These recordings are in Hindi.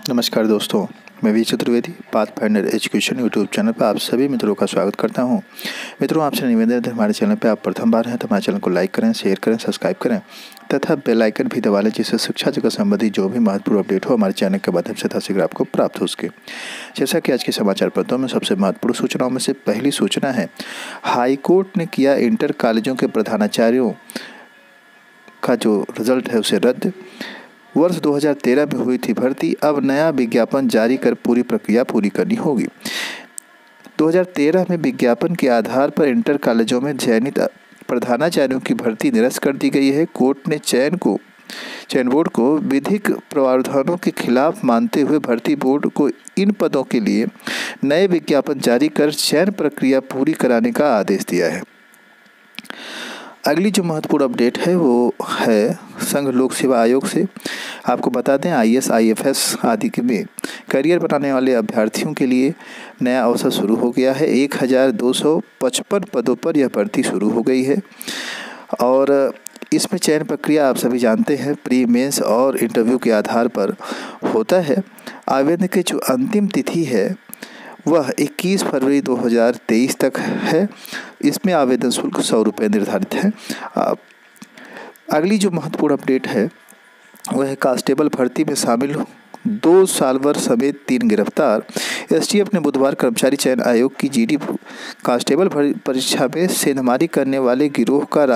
नमस्कार दोस्तों, मैं V Chaturvedi Pathfinder Education YouTube channel पर आप सभी मित्रों का स्वागत करता हूं। मित्रों, आपसे निवेदन है, हमारे चैनल पर आप प्रथम बार हैं तो हमारे चैनल को लाइक करें, शेयर करें, सब्सक्राइब करें तथा बेल आइकन भी दबा लें, जिससे शिक्षा जगत संबंधी जो भी महत्वपूर्ण अपडेट हो हमारे चैनल के माध्यम से शीघ्र आपको प्राप्त हो सके। जैसा कि आज के समाचार पत्रों में सबसे महत्वपूर्ण सूचनाओं में से पहली सूचना है, हाईकोर्ट ने किया इंटर कॉलेजों के प्रधानाचार्यों का जो रिजल्ट है उसे रद्द। वर्ष 2013 में हुई थी भर्ती, अब नया विज्ञापन जारी कर पूरी प्रक्रिया पूरी करनी होगी। 2013 में विज्ञापन के आधार पर इंटर कॉलेजों में चयनित प्रधानाचार्यों की भर्ती निरस्त कर दी गई है। कोर्ट ने चयन बोर्ड को विधिक प्रावधानों के खिलाफ मानते हुए भर्ती बोर्ड को इन पदों के लिए नए विज्ञापन जारी कर चयन प्रक्रिया पूरी कराने का आदेश दिया है। अगली जो महत्वपूर्ण अपडेट है वो है संघ लोक सेवा आयोग से। आपको बता दें, IAS, IFS आदि में करियर बनाने वाले अभ्यर्थियों के लिए नया अवसर शुरू हो गया है। 1255 पदों पर यह भर्ती शुरू हो गई है और इसमें चयन प्रक्रिया आप सभी जानते हैं, प्री मेंस और इंटरव्यू के आधार पर होता है। आवेदन की जो अंतिम तिथि है वह 21 फरवरी 2023 तक है। इसमें आवेदन शुल्क 100 रुपये निर्धारित है। अगली जो महत्वपूर्ण अपडेट है वह है कांस्टेबल भर्ती में शामिल 2 सालवर समेत 3 गिरफ्तार। STF ने बुधवार कर्मचारी चयन आयोग की GD कांस्टेबल परीक्षा में सेंधमारी करने वाले गिरोह का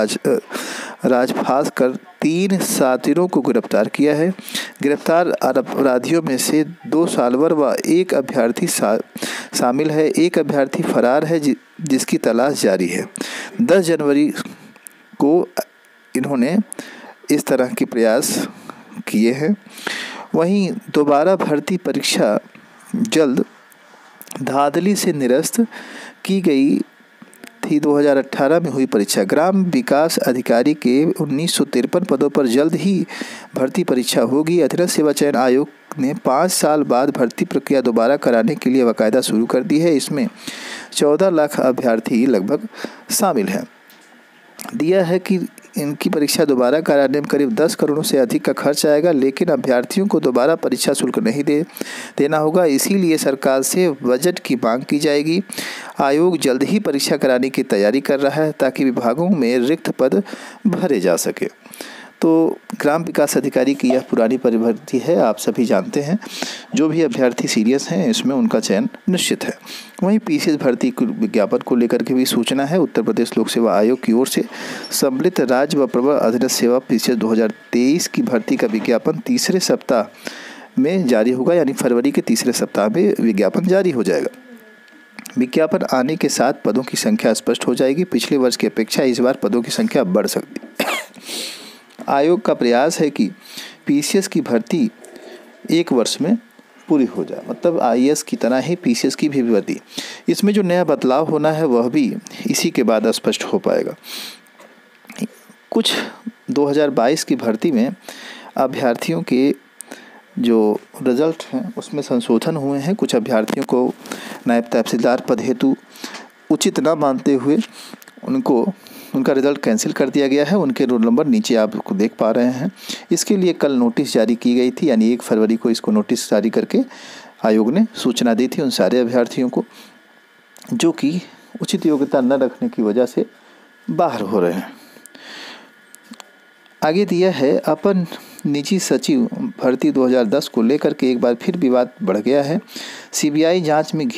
राजफास कर 3 साथियों को गिरफ्तार किया है। गिरफ्तार अपराधियों में से 2 सालवर व 1 अभ्यर्थी शामिल है। 1 अभ्यर्थी फरार है जिसकी तलाश जारी है। 10 जनवरी को इन्होंने इस तरह के प्रयास किए हैं। वहीं दोबारा भर्ती परीक्षा जल्द धांधली से निरस्त की गई थी। 2018 में हुई परीक्षा ग्राम विकास अधिकारी के 1953 पदों पर जल्द ही भर्ती परीक्षा होगी। अधीनस्थ सेवा चयन आयोग ने 5 साल बाद भर्ती प्रक्रिया दोबारा कराने के लिए बाकायदा शुरू कर दी है। इसमें 14 लाख अभ्यर्थी लगभग शामिल हैं। दिया है कि इनकी परीक्षा दोबारा कराने में करीब 10 करोड़ से अधिक का खर्च आएगा, लेकिन अभ्यर्थियों को दोबारा परीक्षा शुल्क नहीं देना होगा। इसीलिए सरकार से बजट की मांग की जाएगी। आयोग जल्द ही परीक्षा कराने की तैयारी कर रहा है ताकि विभागों में रिक्त पद भरे जा सके। तो ग्राम विकास अधिकारी की यह पुरानी भर्ती है, आप सभी जानते हैं। जो भी अभ्यर्थी सीरियस हैं इसमें उनका चयन निश्चित है। वहीं PCS भर्ती विज्ञापन को लेकर के भी सूचना है। उत्तर प्रदेश लोक सेवा आयोग की ओर से सम्मिलित राज्य व प्रवर अधीनस्थ सेवा PCS 2023 की भर्ती का विज्ञापन तीसरे सप्ताह में जारी होगा, यानी फरवरी के तीसरे सप्ताह में विज्ञापन जारी हो जाएगा। विज्ञापन आने के साथ पदों की संख्या स्पष्ट हो जाएगी। पिछले वर्ष की अपेक्षा इस बार पदों की संख्या बढ़ सकती है। आयोग का प्रयास है कि PCS की भर्ती 1 वर्ष में पूरी हो जाए, मतलब IAS की तरह ही PCS की भी भर्ती। इसमें जो नया बदलाव होना है वह भी इसी के बाद स्पष्ट हो पाएगा। कुछ 2022 की भर्ती में अभ्यर्थियों के जो रिजल्ट हैं उसमें संशोधन हुए हैं। कुछ अभ्यर्थियों को नायब तहसीलदार पद हेतु उचित न मानते हुए उनका रिज़ल्ट कैंसिल कर दिया गया है। उनके रोल नंबर नीचे आप देख पा रहे हैं। इसके लिए कल नोटिस जारी की गई थी, यानी 1 फरवरी को इसको नोटिस जारी करके आयोग ने सूचना दी थी उन सारे अभ्यर्थियों को जो कि उचित योग्यता न रखने की वजह से बाहर हो रहे हैं। आगे दिया है, अपन निजी सचिव भर्ती 2010 को लेकर के एक बार फिर विवाद बढ़ गया है। CBI जांच में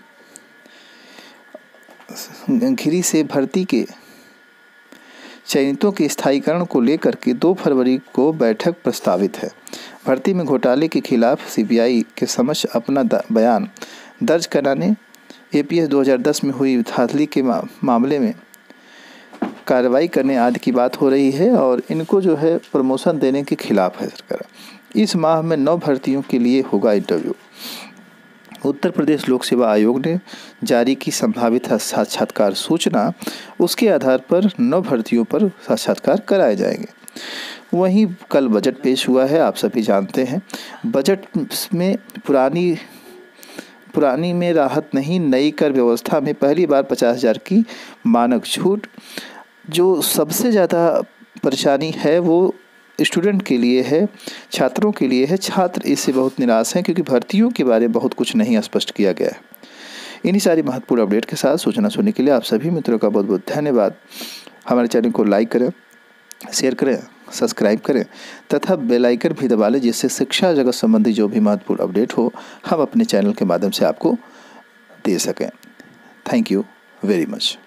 घिरी से भर्ती के चयनितों के स्थायीकरण को लेकर के 2 फरवरी को बैठक प्रस्तावित है। भर्ती में घोटाले के खिलाफ CBI के समक्ष अपना बयान दर्ज कराने, APS 2010 में हुई धांधली के मामले में कार्रवाई करने आदि की बात हो रही है और इनको जो है प्रमोशन देने के खिलाफ है सरकार। इस माह में 9 भर्तियों के लिए होगा इंटरव्यू। उत्तर प्रदेश लोक सेवा आयोग ने जारी की संभावित साक्षात्कार सूचना, उसके आधार पर 9 भर्तियों पर साक्षात्कार कराए जाएंगे। वहीं कल बजट पेश हुआ है, आप सभी जानते हैं। बजट में पुरानी में राहत नहीं, नई कर व्यवस्था में पहली बार 50,000 की मानक छूट। जो सबसे ज़्यादा परेशानी है वो स्टूडेंट के लिए है, छात्रों के लिए है। छात्र इससे बहुत निराश हैं क्योंकि भर्तियों के बारे में बहुत कुछ नहीं स्पष्ट किया गया है। इन्हीं सारी महत्वपूर्ण अपडेट के साथ सूचना सुनने के लिए आप सभी मित्रों का बहुत बहुत धन्यवाद। हमारे चैनल को लाइक करें, शेयर करें, सब्सक्राइब करें तथा बेल आइकन भी दबा लें, जिससे शिक्षा जगत संबंधी जो भी महत्वपूर्ण अपडेट हो हम अपने चैनल के माध्यम से आपको दे सकें। Thank you very much.